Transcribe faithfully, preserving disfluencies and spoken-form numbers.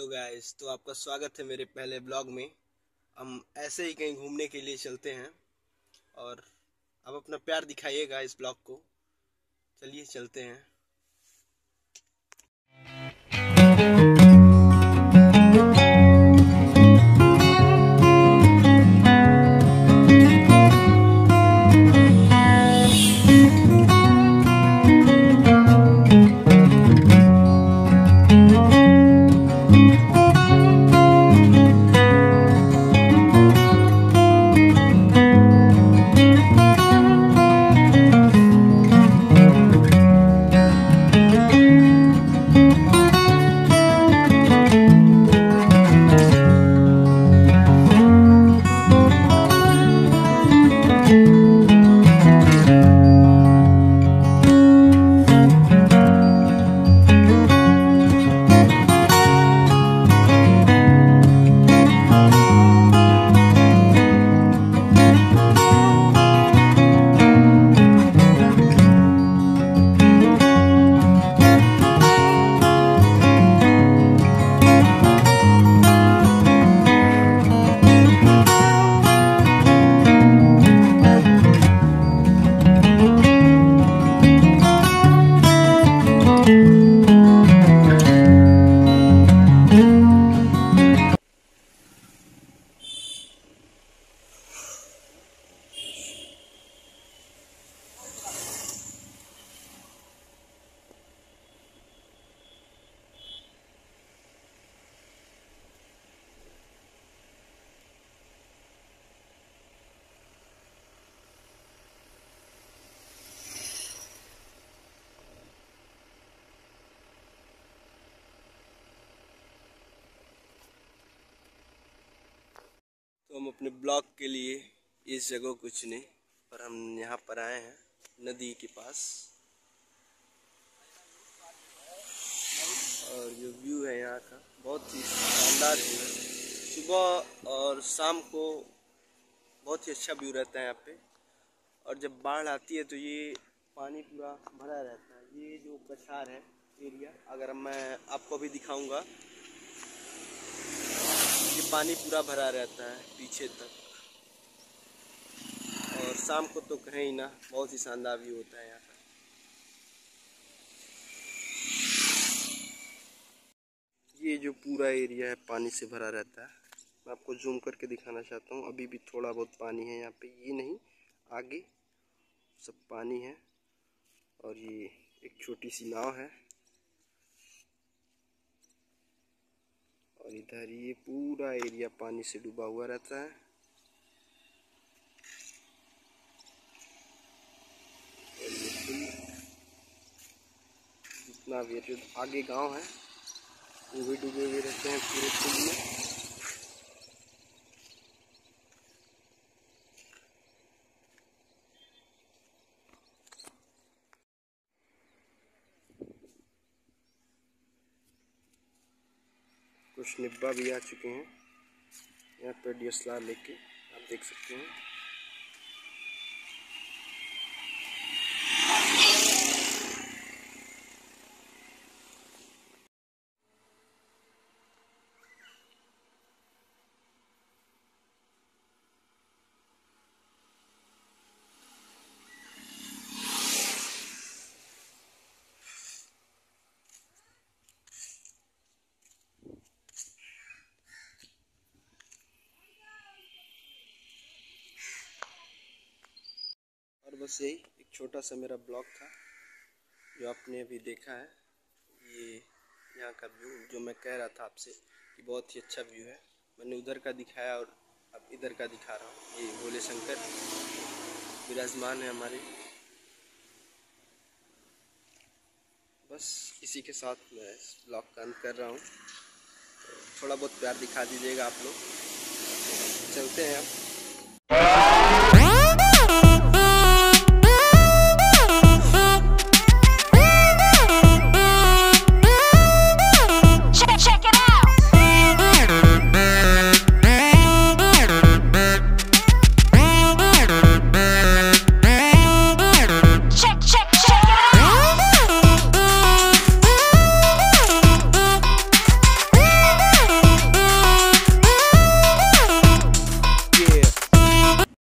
Hello guys, तो आपका स्वागत है मेरे पहले ब्लॉग में। हम ऐसे ही कहीं घूमने के लिए चलते हैं और आप अपना प्यार दिखाइएगा इस ब्लॉग को। चलिए चलते हैं। तो हम अपने ब्लॉग के लिए इस जगह को चुने और हम यहाँ पर आए हैं नदी के पास। और जो व्यू है यहाँ का बहुत ही शानदार व्यू है। सुबह और शाम को बहुत ही अच्छा व्यू रहता है यहाँ पे। और जब बाढ़ आती है तो ये पानी पूरा भरा रहता है। ये जो कछार है एरिया, अगर मैं आपको भी दिखाऊंगा, ये पानी पूरा भरा रहता है पीछे तक। और शाम को तो कहीं ना, बहुत ही शानदार व्यू होता है यहाँ का। ये जो पूरा एरिया है पानी से भरा रहता है। मैं आपको जूम करके दिखाना चाहता हूँ। अभी भी थोड़ा बहुत पानी है यहाँ पे, ये नहीं, आगे सब पानी है। और ये एक छोटी सी नाव है। और इधर ये पूरा एरिया पानी से डूबा हुआ रहता है। और ये जितना भी जो आगे गांव है वो भी डूबे हुए रहते हैं पूरे पुल में। कुछ निब्बा भी आ चुके हैं यहाँ पर डी एस एल आर लेके, आप देख सकते हैं। और बस यही एक छोटा सा मेरा ब्लॉग था जो आपने अभी देखा है। ये यहाँ का व्यू जो मैं कह रहा था आपसे कि बहुत ही अच्छा व्यू है, मैंने उधर का दिखाया और अब इधर का दिखा रहा हूँ। ये भोले शंकर विराजमान है हमारे। बस इसी के साथ मैं इस ब्लॉग का अंत कर रहा हूँ। तो थोड़ा बहुत प्यार दिखा दीजिएगा आप लोग। चलते हैं अब।